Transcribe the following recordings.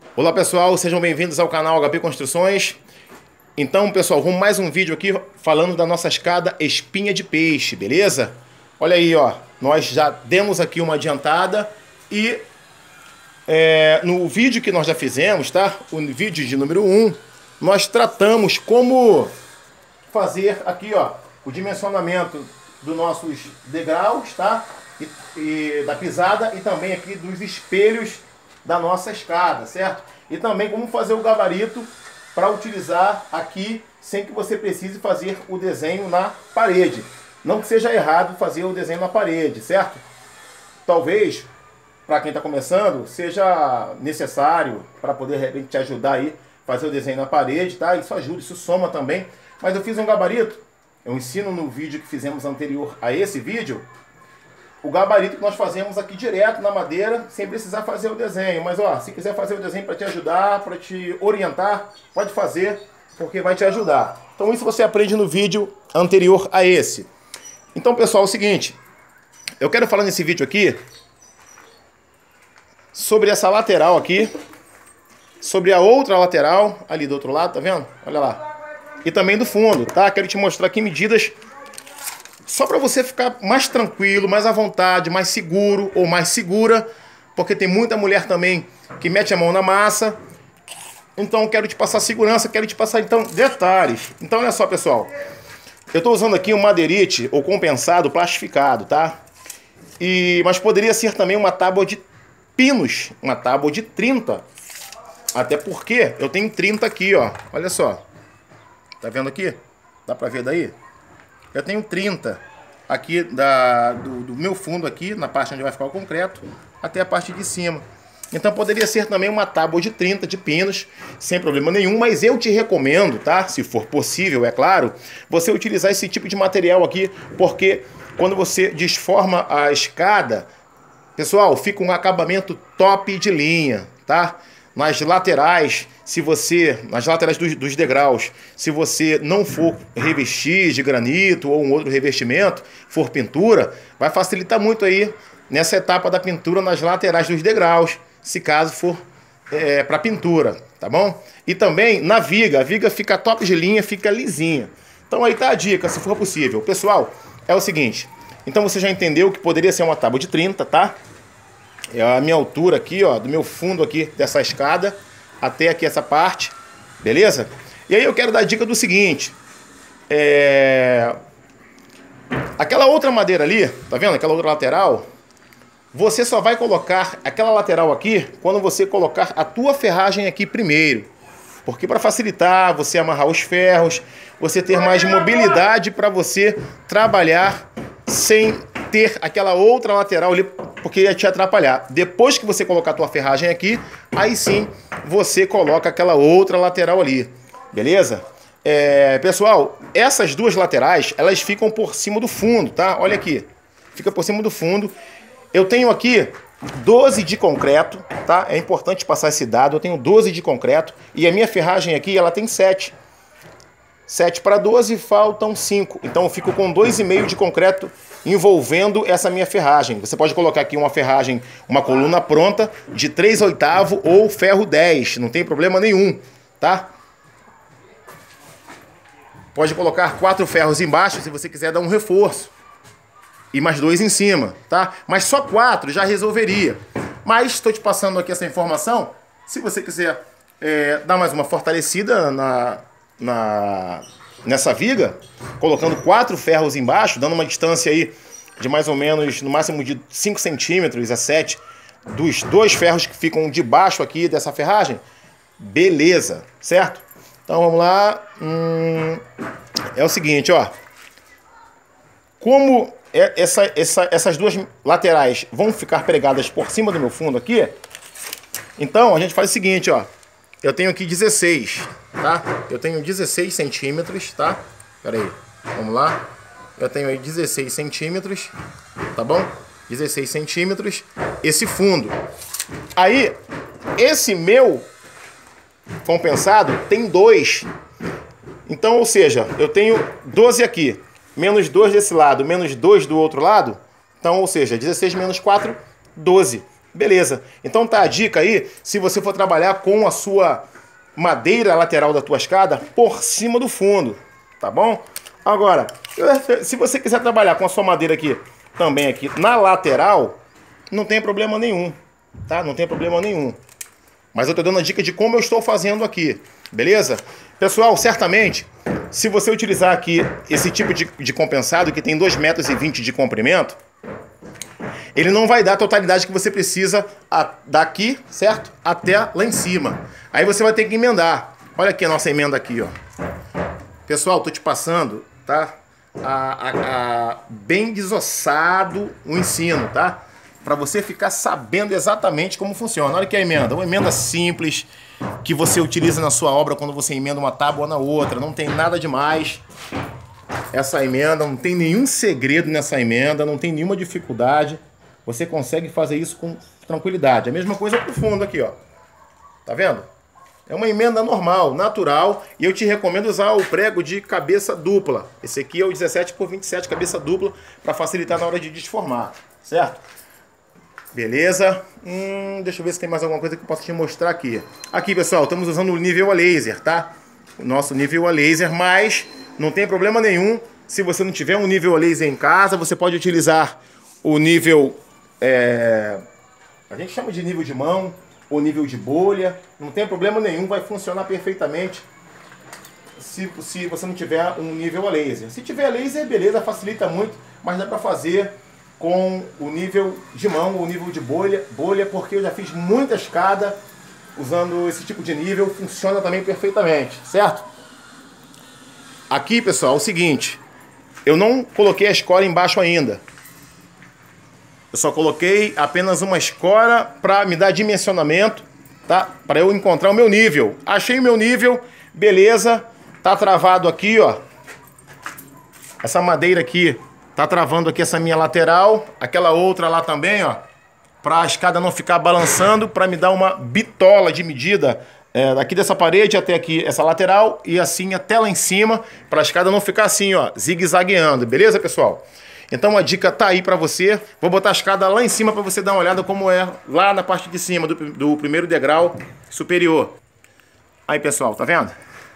Olá pessoal, sejam bem-vindos ao canal HP Construções. Então pessoal, vamos mais um vídeo aqui falando da nossa escada espinha de peixe, beleza? Olha aí, ó, nós já demos aqui uma adiantada e no vídeo que nós já fizemos, tá? O vídeo de número 1, nós tratamos como fazer aqui, ó, o dimensionamento dos nossos degraus, tá? E da pisada e também aqui dos espelhos da nossa escada, certo? E também como fazer o gabarito para utilizar aqui sem que você precise fazer o desenho na parede. Não que seja errado fazer o desenho na parede, certo? Talvez, para quem está começando, seja necessário para poder de repente te ajudar aí fazer o desenho na parede, tá? Isso ajuda, isso soma também. Mas eu fiz um gabarito, eu ensino no vídeo que fizemos anterior a esse vídeo, o gabarito que nós fazemos aqui direto na madeira, sem precisar fazer o desenho. Mas ó, se quiser fazer o desenho para te ajudar, para te orientar, pode fazer, porque vai te ajudar. Então isso você aprende no vídeo anterior a esse. Então pessoal, é o seguinte, eu quero falar nesse vídeo aqui sobre essa lateral aqui, sobre a outra lateral ali do outro lado, tá vendo? Olha lá. E também do fundo, tá? Quero te mostrar aqui medidas só para você ficar mais tranquilo, mais à vontade, mais seguro ou mais segura, porque tem muita mulher também que mete a mão na massa. Então quero te passar segurança, quero te passar então detalhes. Então olha só pessoal, eu estou usando aqui um madeirite ou compensado plastificado, tá? Mas poderia ser também uma tábua de pinos, uma tábua de 30. Até porque eu tenho 30 aqui, ó. Olha só. Tá vendo aqui? Dá pra ver daí? Eu tenho 30 aqui do meu fundo aqui, na parte onde vai ficar o concreto, até a parte de cima. Então poderia ser também uma tábua de 30 de pinos, sem problema nenhum, mas eu te recomendo, tá? Se for possível, é claro, você utilizar esse tipo de material aqui, porque quando você desforma a escada, pessoal, fica um acabamento top de linha, tá? Nas laterais, nas laterais dos degraus, se você não for revestir de granito ou um outro revestimento, for pintura, vai facilitar muito aí nessa etapa da pintura nas laterais dos degraus, se caso for para pintura, tá bom? E também na viga, a viga fica top de linha, fica lisinha. Então aí tá a dica, se for possível. Pessoal, é o seguinte, então você já entendeu que poderia ser uma tábua de 30, tá? É a minha altura aqui, ó, do meu fundo aqui dessa escada até aqui essa parte, beleza? E aí eu quero dar a dica do seguinte, aquela outra madeira ali, tá vendo? Aquela outra lateral, você só vai colocar aquela lateral aqui quando você colocar a tua ferragem aqui primeiro. Porque para facilitar você amarrar os ferros, você ter mais mobilidade para você trabalhar sem ter aquela outra lateral ali, porque ia te atrapalhar. Depois que você colocar a tua ferragem aqui, aí sim você coloca aquela outra lateral ali, beleza? Pessoal, essas duas laterais, elas ficam por cima do fundo, tá? Olha aqui, fica por cima do fundo. Eu tenho aqui 12 de concreto, tá? É importante passar esse dado, eu tenho 12 de concreto e a minha ferragem aqui, ela tem 7. 7 para 12, faltam 5. Então eu fico com 2,5 de concreto envolvendo essa minha ferragem. Você pode colocar aqui uma ferragem, uma coluna pronta de 3/8 ou ferro 10, não tem problema nenhum, tá? Pode colocar 4 ferros embaixo se você quiser dar um reforço. E mais 2 em cima, tá? Mas só 4 já resolveria. Mas estou te passando aqui essa informação. Se você quiser dar mais uma fortalecida nessa viga, colocando 4 ferros embaixo, dando uma distância aí de mais ou menos, no máximo de 5 centímetros a 7, dos 2 ferros que ficam debaixo aqui dessa ferragem, beleza, certo? Então vamos lá, é o seguinte, ó, como essas duas laterais vão ficar pregadas por cima do meu fundo aqui, então a gente faz o seguinte, ó, eu tenho aqui 16, tá? Eu tenho 16 centímetros, tá? Pera aí, vamos lá. Eu tenho aí 16 centímetros, tá bom? 16 centímetros, esse fundo. Aí, esse meu compensado tem 2. Então, ou seja, eu tenho 12 aqui, menos 2 desse lado, menos 2 do outro lado. Então, ou seja, 16 menos 4, 12. beleza. Então tá a dica aí, se você for trabalhar com a sua madeira lateral da tua escada por cima do fundo, tá bom? Agora, se você quiser trabalhar com a sua madeira aqui, também aqui na lateral, não tem problema nenhum, tá? Não tem problema nenhum. Mas eu tô dando a dica de como eu estou fazendo aqui, beleza? Pessoal, certamente, se você utilizar aqui esse tipo de compensado, que tem 2,20 metros de comprimento, ele não vai dar a totalidade que você precisa daqui, certo? Até lá em cima. Aí você vai ter que emendar. Olha aqui a nossa emenda aqui, ó. Pessoal, tô te passando, tá? Bem desossado o ensino, tá? Para você ficar sabendo exatamente como funciona. Olha aqui a emenda. Uma emenda simples que você utiliza na sua obra quando você emenda uma tábua na outra. Não tem nada demais. Essa emenda, não tem nenhum segredo nessa emenda, não tem nenhuma dificuldade. Você consegue fazer isso com tranquilidade. A mesma coisa pro fundo aqui, ó. Tá vendo? É uma emenda normal, natural, e eu te recomendo usar o prego de cabeça dupla. Esse aqui é o 17 por 27 cabeça dupla, para facilitar na hora de desformar, certo? Beleza? Deixa eu ver se tem mais alguma coisa que eu posso te mostrar aqui. Aqui, pessoal, estamos usando o nível a laser, tá? O nosso nível a laser, mas não tem problema nenhum. Se você não tiver um nível a laser em casa, você pode utilizar o nível... a gente chama de nível de mão, ou nível de bolha. Não tem problema nenhum, vai funcionar perfeitamente se você não tiver um nível a laser. Se tiver laser, beleza, facilita muito, mas dá para fazer com o nível de mão ou nível de bolha, porque eu já fiz muita escada usando esse tipo de nível, funciona também perfeitamente, certo? Aqui, pessoal, é o seguinte, eu não coloquei a escora embaixo ainda. Eu só coloquei apenas uma escora para me dar dimensionamento, tá? Para eu encontrar o meu nível. Achei o meu nível, beleza. Tá travado aqui, ó. Essa madeira aqui tá travando aqui essa minha lateral. Aquela outra lá também, ó. Para a escada não ficar balançando, para me dar uma bitola de medida daqui dessa parede até aqui essa lateral e assim até lá em cima, para a escada não ficar assim, ó, zigue-zagueando, beleza, pessoal? Então a dica tá aí para você. Vou botar a escada lá em cima para você dar uma olhada como é lá na parte de cima do primeiro degrau superior. Aí, pessoal, tá vendo?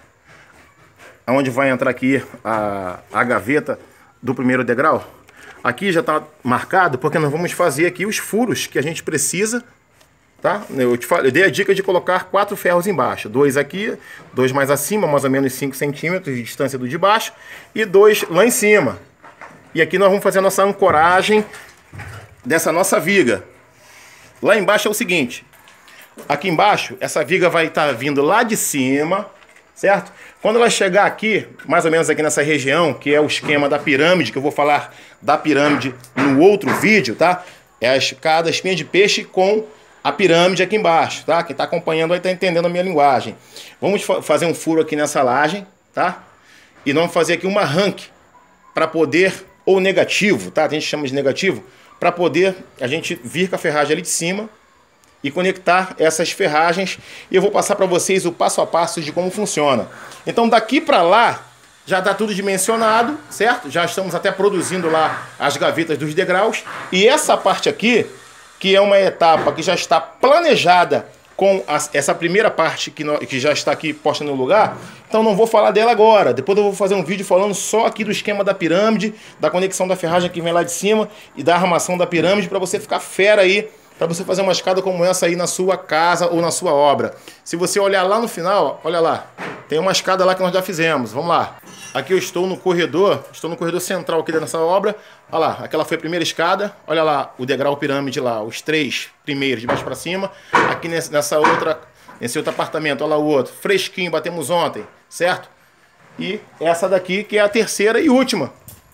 Aonde vai entrar aqui a gaveta do primeiro degrau? Aqui já tá marcado porque nós vamos fazer aqui os furos que a gente precisa, tá? Eu dei a dica de colocar 4 ferros embaixo. 2 aqui, 2 mais acima, mais ou menos 5 centímetros de distância do de baixo, e 2 lá em cima. E aqui nós vamos fazer a nossa ancoragem dessa nossa viga. Lá embaixo é o seguinte. Aqui embaixo, essa viga vai estar vindo lá de cima, certo? Quando ela chegar aqui, mais ou menos aqui nessa região, que é o esquema da pirâmide, que eu vou falar da pirâmide no outro vídeo, tá? É a escada, espinha de peixe com a pirâmide aqui embaixo, tá? Quem está acompanhando aí está entendendo a minha linguagem. Vamos fazer um furo aqui nessa laje, tá? E vamos fazer aqui um arranque para poder... ou negativo, tá? A gente chama de negativo, para poder a gente vir com a ferragem ali de cima e conectar essas ferragens. E eu vou passar para vocês o passo a passo de como funciona. Então daqui para lá já está tudo dimensionado, certo? Já estamos até produzindo lá as gavetas dos degraus. E essa parte aqui, que é uma etapa que já está planejada com essa primeira parte que já está aqui posta no lugar, então não vou falar dela agora. Depois eu vou fazer um vídeo falando só aqui do esquema da pirâmide, da conexão da ferragem que vem lá de cima e da armação da pirâmide, para você ficar fera aí, para você fazer uma escada como essa aí na sua casa ou na sua obra. Se você olhar lá no final, olha lá, tem uma escada lá que nós já fizemos. Vamos lá. Aqui eu estou no corredor central aqui dessa obra. Olha lá, aquela foi a primeira escada. Olha lá o degrau pirâmide lá, os 3 primeiros de baixo para cima. Aqui nesse outro apartamento, olha lá o outro, fresquinho, batemos ontem, certo? E essa daqui que é a terceira e última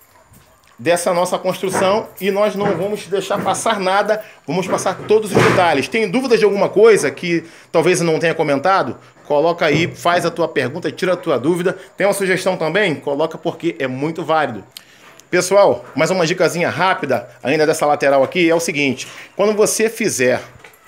dessa nossa construção, e nós não vamos deixar passar nada, vamos passar todos os detalhes. Tem dúvidas de alguma coisa que talvez eu não tenha comentado? Coloca aí, faz a tua pergunta, tira a tua dúvida. Tem uma sugestão também? Coloca, porque é muito válido. Pessoal, mais uma dicasinha rápida ainda dessa lateral aqui é o seguinte: quando você fizer,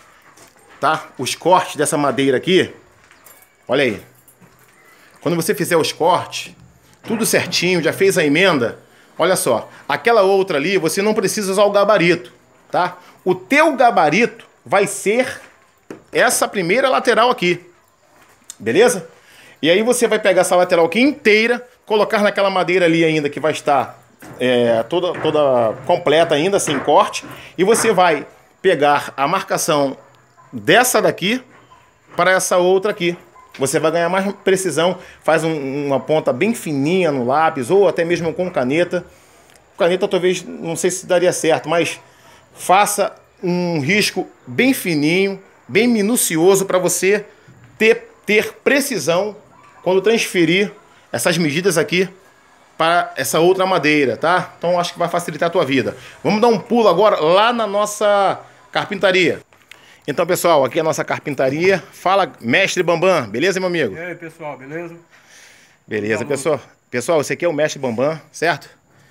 tá, os cortes dessa madeira aqui, olha aí, quando você fizer os cortes, tudo certinho, já fez a emenda, olha só, aquela outra ali você não precisa usar o gabarito, tá? O teu gabarito vai ser essa primeira lateral aqui. Beleza? E aí você vai pegar essa lateral aqui inteira, colocar naquela madeira ali ainda que vai estar toda completa ainda, sem corte. E você vai pegar a marcação dessa daqui para essa outra aqui. Você vai ganhar mais precisão, faz uma ponta bem fininha no lápis, ou até mesmo com caneta. Caneta talvez, não sei se daria certo, mas faça um risco bem fininho, bem minucioso, para você ter precisão quando transferir essas medidas aqui para essa outra madeira, tá? Então acho que vai facilitar a tua vida. Vamos dar um pulo agora lá na nossa carpintaria. Então, pessoal, aqui é a nossa carpintaria. Fala, mestre Bambam, beleza, meu amigo? E aí, pessoal, beleza? Beleza, pessoal. Pessoal, esse aqui é o mestre Bambam, certo?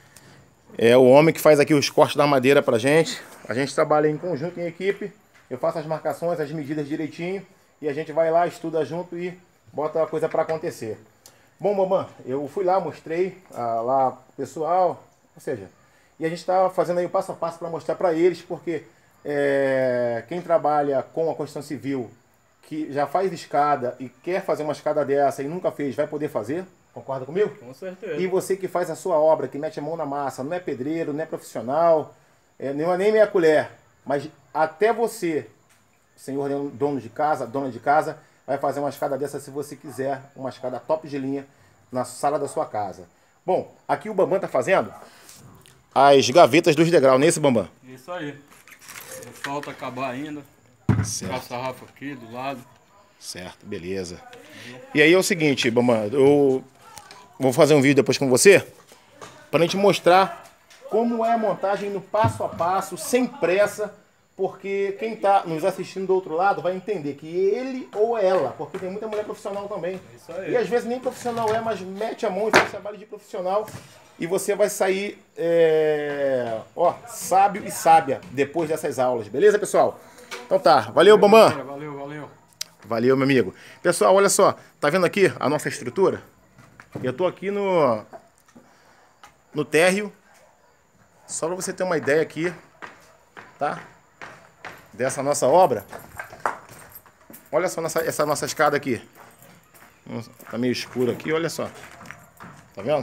É o homem que faz aqui os cortes da madeira pra gente. A gente trabalha em conjunto, em equipe. Eu faço as marcações, as medidas direitinho. E a gente vai lá, estuda junto e bota a coisa pra acontecer. Bom, Bambam, eu fui lá, mostrei lá pro pessoal. Ou seja, e a gente tá fazendo aí o passo a passo pra mostrar pra eles, porque quem trabalha com a construção civil, que já faz escada e quer fazer uma escada dessa e nunca fez, vai poder fazer? Concorda comigo? Com certeza. E você que faz a sua obra, que mete a mão na massa, não é pedreiro, não é profissional, não é nem meia colher, mas até você, senhor dono de casa, dona de casa, vai fazer uma escada dessa se você quiser, uma escada top de linha na sala da sua casa. Bom, aqui o Bambam tá fazendo as gavetas dos degraus, não é esse, Bambam? Isso aí. Falta acabar ainda. Certo. A sarrafa aqui do lado. Certo, beleza. E aí é o seguinte, Bambam, eu vou fazer um vídeo depois com você para a gente mostrar como é a montagem no passo a passo, sem pressa, porque quem está nos assistindo do outro lado vai entender que ele ou ela, porque tem muita mulher profissional também. Isso aí. E às vezes nem profissional mas mete a mão e faz trabalho de profissional. E você vai sair, sábio e sábia depois dessas aulas. Beleza, pessoal? Então tá. Valeu, Bambam. Valeu, valeu. Valeu, meu amigo. Pessoal, olha só. Tá vendo aqui a nossa estrutura? Eu tô aqui no térreo. Só para você ter uma ideia aqui, tá? Dessa nossa obra. Olha só essa nossa escada aqui. Tá meio escuro aqui, olha só. Tá vendo?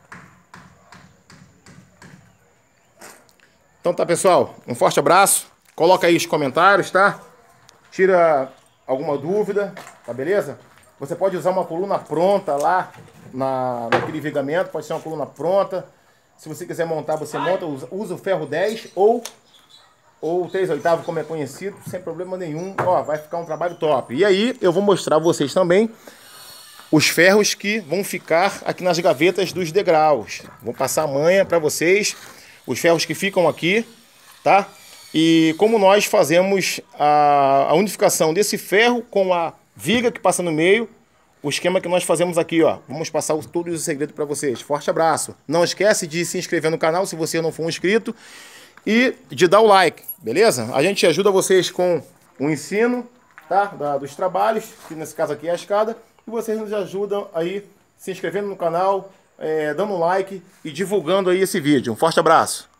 Então tá, pessoal, um forte abraço. Coloca aí os comentários, tá? Tira alguma dúvida, tá beleza? Você pode usar uma coluna pronta lá naquele vigamento, pode ser uma coluna pronta. Se você quiser montar, você monta, usa o ferro 10 ou 3/8, como é conhecido, sem problema nenhum. Ó, vai ficar um trabalho top. E aí eu vou mostrar a vocês também os ferros que vão ficar aqui nas gavetas dos degraus. Vou passar a manha para vocês. Os ferros que ficam aqui, tá? E como nós fazemos a unificação desse ferro com a viga que passa no meio, o esquema que nós fazemos aqui, ó. Vamos passar todos os segredos para vocês. Forte abraço. Não esquece de se inscrever no canal se você não for um inscrito e de dar o like, beleza? A gente ajuda vocês com o ensino, tá? Dos trabalhos, que nesse caso aqui é a escada, e vocês nos ajudam aí se inscrevendo no canal, dando um like e divulgando aí esse vídeo. Um forte abraço.